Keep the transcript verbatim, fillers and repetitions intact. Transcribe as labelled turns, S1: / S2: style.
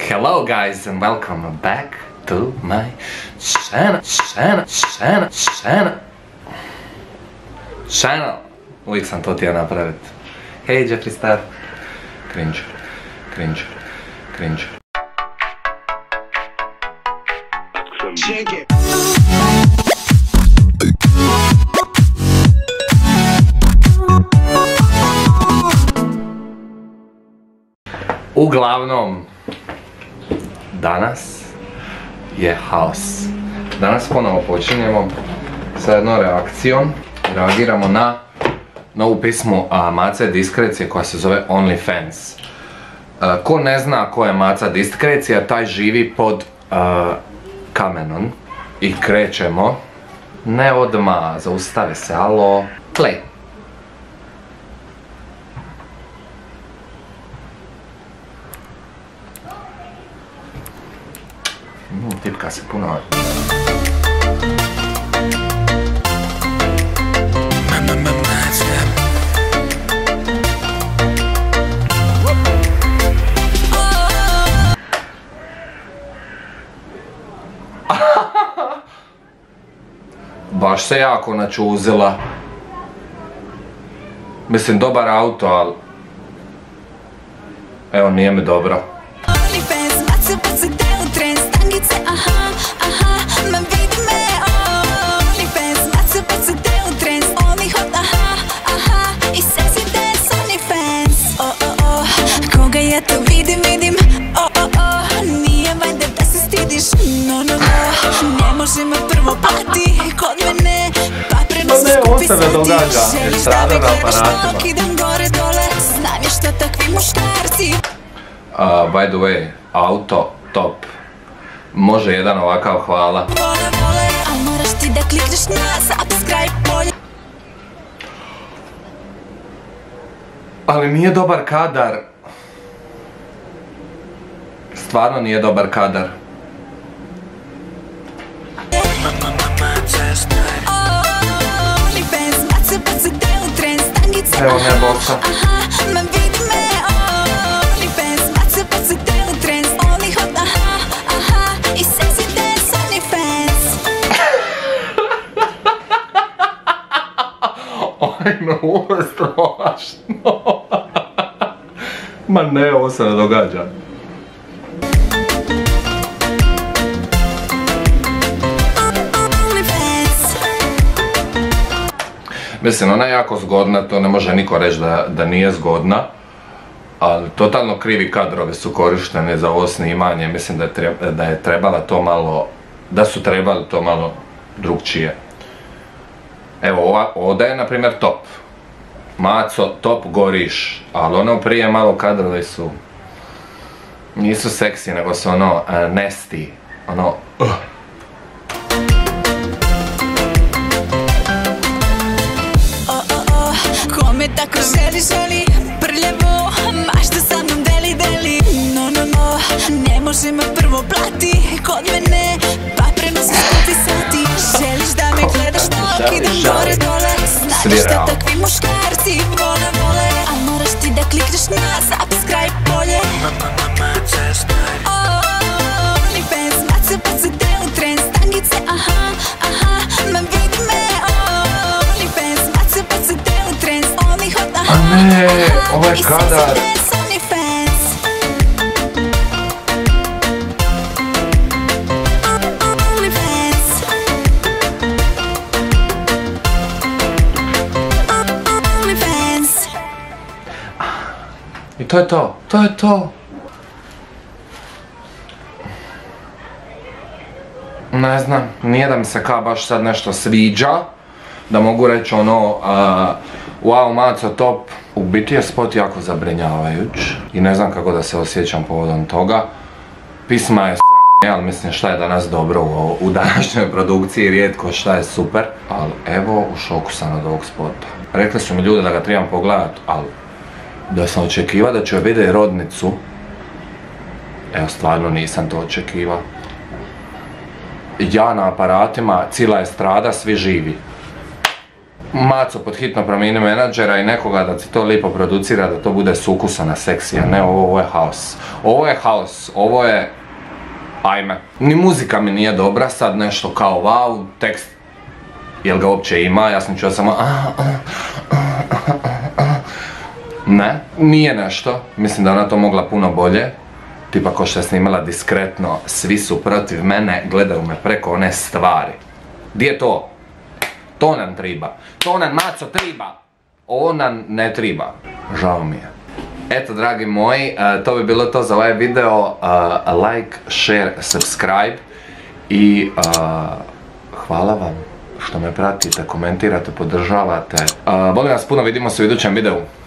S1: Hello guys and welcome back to my channel, channel, channel, channel, channel. Uvijek sam to htio napraviti. Hey Jeffree Star. Cringe, cringe, cringe.
S2: Check it.
S1: Uglavnom, danas je haos. Danas ponovo počinjemo sa jednom reakcijom. Reagiramo na novu pismu Mace Diskrecije koja se zove OnlyFans. Ko ne zna ko je Maca Diskrecija, taj živi pod uh, kamenom. I krećemo. Ne odmah, zaustave se, alo. Play. Mm, tipka se puno. Baš se jako načuzila. Mislim, dobar auto, ali... Evo, nije mi dobro. Ovo se ne događa, estrada na aparatima. Uh, by the way, auto top. Može jedan ovakav, hvala. Ali nije dobar kadar. Stvarno nije dobar kadar. Evo me boksa. Ajme, ovo je strašno. Ma ne, ovo se ne događa. Mislim, ona je jako zgodna, to ne može niko reći da, da nije zgodna. Ali totalno krivi kadrovi su korišteni za ovo snimanje. Mislim da je, treba, da je trebala to malo, da su trebali to malo drugčije. Evo, ova, ovdje je na primjer top. Maco, top, goriš. Ali ono prije malo kadrovi su... Nisu seksi, nego su ono uh, nasty. Ono... Uh.
S3: Tako želi, želi, prljavo, mašta sa mnom deli, deli. No, no, no, ne može me prvo plati kod mene, pa prenosi skupi sati. Želiš da me gledaš dok idem gore dole, znaš da takvi muškarci vole, vole. A moraš ti da klikneš na subscribe polje. OnlyFans, Maca pa se te u trend, stangice, aha, aha, ma vidi me. OnlyFans, Maca pa se te u trend.
S1: A ne, ovo je kadar. I to je to, to je to. Ne znam, nije da mi se kao baš sad nešto sviđa. Da mogu reći ono, uh, wow, Maco, top. U biti je spot jako zabrinjavajuć i ne znam kako da se osjećam povodom toga. Pisma je s***nje, ali mislim šta je danas dobro u, u današnjoj produkciji, rijetko šta je super. Ali evo, u šoku sam od ovog spota. Rekli su mi ljudi da ga trebam pogledat, ali da sam očekivao da ću vidjeti rodnicu. Evo, stvarno nisam to očekivao. Ja na aparatima, cijela estrada, svi živi. Maco pod hitno promijeni menadžera i nekoga da ti to lipo producira, da to bude s ukusom na seksi, a ne ovo, ovo je haos. Ovo je haos, ovo je... Ajme. Ni muzika mi nije dobra, sad nešto kao wow, tekst, jel ga uopće ima, ja sam čuo samo... Ne, nije nešto, mislim da ona to mogla puno bolje. Tipa ko što je snimala diskretno, svi su protiv mene, gledaju me preko one stvari. Di je to? To nam triba. To nam, Maco, triba. Ovo nam ne triba. Žao mi je. Eto, dragi moji, uh, to bi bilo to za ovaj video. Uh, like, share, subscribe. I uh, hvala vam što me pratite, komentirate, podržavate. Uh, volim vas puno, vidimo se u idućem videu.